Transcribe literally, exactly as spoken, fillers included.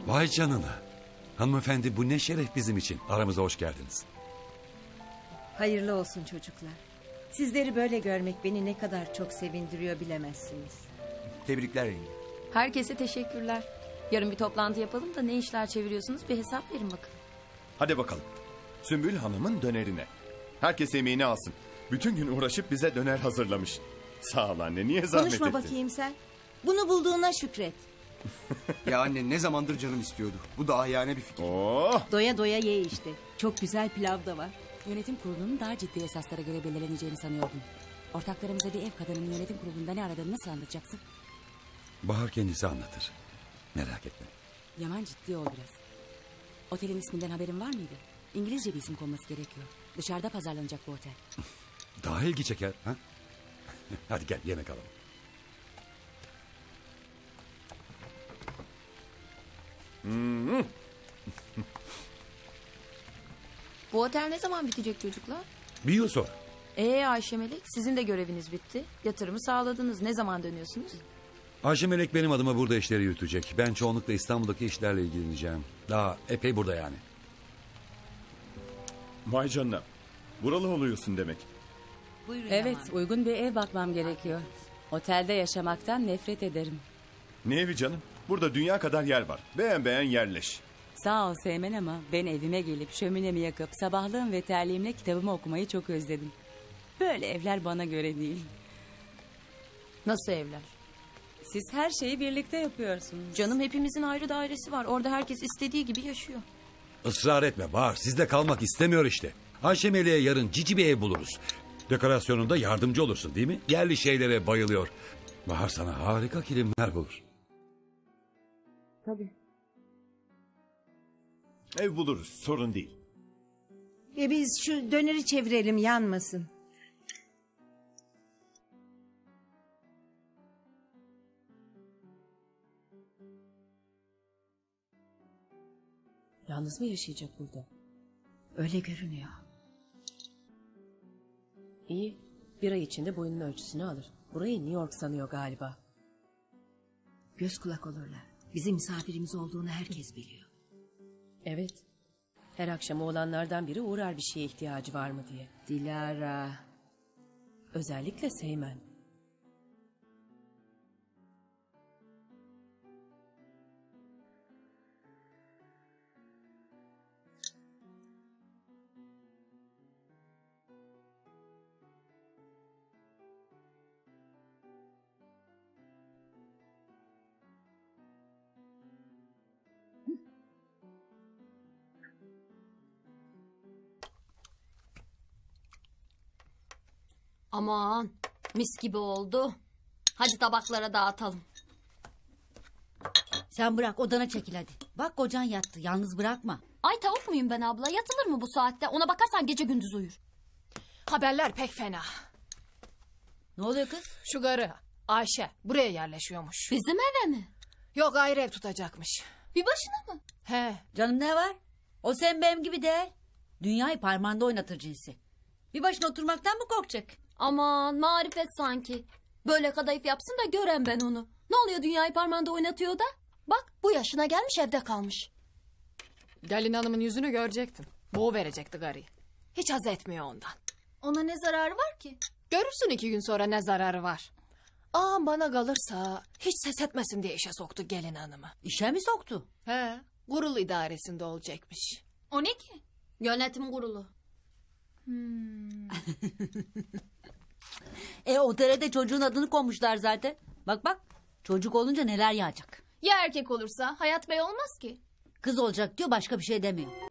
Vay canına. Hanımefendi, bu ne şeref bizim için. Aramıza hoş geldiniz. Hayırlı olsun çocuklar. Sizleri böyle görmek beni ne kadar çok sevindiriyor bilemezsiniz. Tebrikler yenge. Herkese teşekkürler. Yarın bir toplantı yapalım da ne işler çeviriyorsunuz bir hesap verin bakın. Hadi bakalım. Sümbül Hanım'ın dönerine. Herkes yemeğini alsın. Bütün gün uğraşıp bize döner hazırlamış. Sağ ol anne, niye zahmet ettin? Konuşma bakayım sen. Bunu bulduğuna şükret. Ya anne, ne zamandır canım istiyordu. Bu da ahiyane bir fikir. Oh! Doya doya ye işte. Çok güzel pilav da var. Yönetim kurulunun daha ciddi esaslara göre belirleneceğini sanıyordum. Ortaklarımıza bir ev kadının yönetim kurulunda ne aradığını nasıl anlatacaksın? Bahar kendisi anlatır. Merak etme. Yaman, ciddi ol biraz. Otelin isminden haberin var mıydı? İngilizce bir isim konması gerekiyor. Dışarıda pazarlanacak bu otel. Daha ilgi çeker. Ha? Hadi gel yemek alalım. Hmm. Bu otel ne zaman bitecek çocuklar? Bir yıl sonra. Ee Ayşe Melek, sizin de göreviniz bitti. Yatırımı sağladınız. Ne zaman dönüyorsunuz? Ayşe Melek benim adıma burada işleri yürütecek. Ben çoğunlukla İstanbul'daki işlerle ilgileneceğim. Daha epey burada yani. Vay canına. Buralı oluyorsun demek. Buyurun Evet, Yaman. uygun bir ev bakmam gerekiyor. Otelde yaşamaktan nefret ederim. Ne evi canım? Burada dünya kadar yer var. Beğen beğen yerleş. Sağ ol Seymen ama ben evime gelip şöminemi yakıp sabahlığım ve terliğimle kitabımı okumayı çok özledim. Böyle evler bana göre değil. Nasıl evler? Siz her şeyi birlikte yapıyorsunuz. Canım, hepimizin ayrı dairesi var. Orada herkes istediği gibi yaşıyor. Israr etme Bahar. Sizde kalmak istemiyor işte. Ayşe Melek'e yarın cici bir ev buluruz. Dekorasyonunda yardımcı olursun değil mi? Yerli şeylere bayılıyor. Bahar sana harika kilimler bulur. Tabii. Ev buluruz, sorun değil. E biz şu döneri çevirelim, yanmasın. Yalnız mı yaşayacak burada? Öyle görünüyor. İyi. Bir ay içinde boyunun ölçüsünü alır. Burayı New York sanıyor galiba. Göz kulak olurlar. Bizim misafirimiz olduğunu herkes biliyor. Evet. Her akşam oğlanlardan biri uğrar bir şeye ihtiyacı var mı diye. Dilara. Özellikle Seymen. Aman, mis gibi oldu. Hadi tabaklara dağıtalım. Sen bırak, odana çekil hadi. Bak kocan yattı, yalnız bırakma. Ay tavuk muyum ben abla? Yatılır mı bu saatte? Ona bakarsan gece gündüz uyur. Haberler pek fena. Ne oluyor kız? Şu karı Ayşe buraya yerleşiyormuş. Bizim eve mi? Yok, ayrı ev tutacakmış. Bir başına mı? He. Canım ne var? O sen benim gibi değil. Dünyayı parmağında oynatır cinsi. Bir başına oturmaktan mı korkacak? Aman, marifet sanki. Böyle kadayıf yapsın da gören ben onu. Ne oluyor, dünyayı parmağında oynatıyor da? Bak, bu yaşına gelmiş evde kalmış. Galin Hanım'ın yüzünü görecektin. Boğu verecekti karıyı. Hiç haz etmiyor ondan. Ona ne zararı var ki? Görürsün iki gün sonra ne zararı var. Ağam bana kalırsa hiç ses etmesin diye işe soktu gelin hanımı. İşe mi soktu? He, kurul idaresinde olacakmış. O ne ki? Yönetim kurulu. Hmm. E otele de çocuğun adını koymuşlar zaten. Bak bak, çocuk olunca neler yağacak. Ya erkek olursa? Hayat Bey olmaz ki. Kız olacak diyor, başka bir şey demiyor.